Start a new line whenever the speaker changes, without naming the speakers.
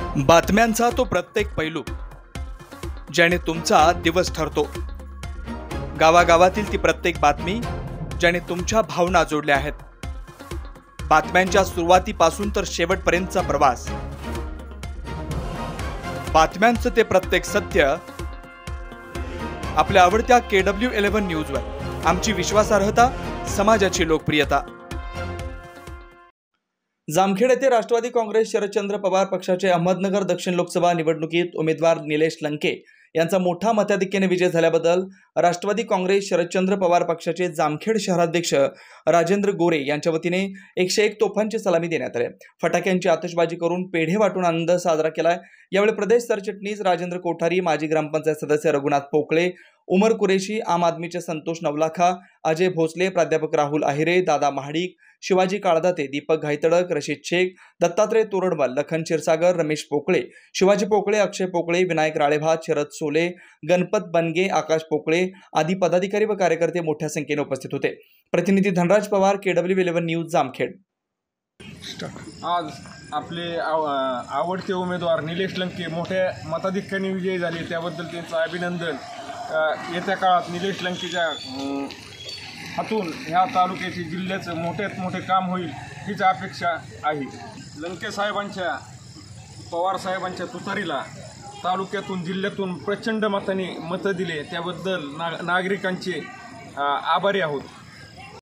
बातम्यांचा तो प्रत्येक पैलू ज्याने तुमचा दिवस ठरतो। गावागावातील ती प्रत्येक बातमी ज्याने तुमच्या भावना जोडल्या आहेत। बातम्यांच्या सुरुवातीपासून तर शेवटपर्यंतचा प्रवास। बातम्यांचं ते प्रत्येक सत्य आपल्या आवडत्या KW11 न्यूजवर। आमची विश्वासार्हता, समाजाची लोकप्रियता। जामखेड येथे राष्ट्रवादी काँग्रेस शरदचंद्र पवार पक्षाचे अहमदनगर दक्षिण लोकसभा निवडणुकीत उमेदवार निलेश लंके यांचा मोठा मताधिक्याने विजय झाल्याबद्दल राष्ट्रवादी काँग्रेस शरदचंद्र पवार पक्षाचे जामखेड शहराध्यक्ष राजेंद्र गोरे यांच्या वतीने 101 तोफांची सलामी देण्यात आली। फटाक्यांची आतषबाजी करून पेढे वाटून आनंद साजरा केलाय। यावेळी प्रदेश सरचिटणीस राजेंद्र कोठारी, माजी ग्रामपंचायत सदस्य रघुनाथ पोकळे, उमर कुरेशी, आम आदमीचे संतोष नवलाखा, अजय भोसले, प्राध्यापक राहुल आहिरे, दादा महाडिक, शिवाजी काळदाते, दीपक घायतडक, रशीद शेख, दत्तात्रय तोरडमल, लखन क्षीरसागर, रमेश पोकळे, शिवाजी पोकळे, अक्षय पोकळे, विनायक राळेभात, शरद सोले, गणपत बनगे, आकाश पोकळे आदी पदाधिकारी व कार्यकर्ते मोठ्या संख्येने उपस्थित होते। प्रतिनिधी धनराज पवार, KW11 न्यूज, जामखेड।
आज आपले आवडते उमेदवार निलेश लंके मोठ्या मताधिक्याने विजयी झाले, त्याबद्दल त्यांचं अभिनंदन। येत्या काळात निलेश लंकेच्या हातून ह्या तालुक्याचे जिल्ह्याचं मोठ्यात मोठे काम होईल हीच अपेक्षा आहे। लंके साहेबांच्या, पवार साहेबांच्या तुतारीला तालुक्यातून जिल्ह्यातून प्रचंड मताने मतं दिले, त्याबद्दल नागरिकांचे आभारी आहोत।